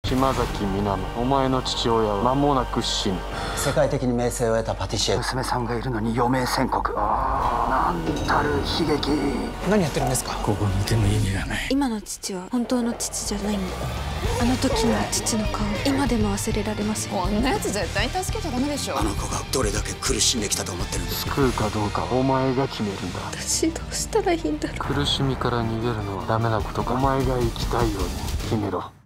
島崎みなみ、お前の父親は間もなく死ぬ。 世界的に名声を得たパティシエ。 娘さんがいるのに余命宣告。なんたる悲劇。 何やってるんですか？ ここにいても意味がない。 今の父は本当の父じゃないんだ。あの時の父の顔、今でも忘れられません。 こんなやつ絶対に助けちゃダメでしょ。 あの子がどれだけ苦しんできたと思ってるんです。 救うかどうかお前が決めるんだ。 私どうしたらいいんだろう。 苦しみから逃げるのはダメなことか。お前が生きたいように決めろ。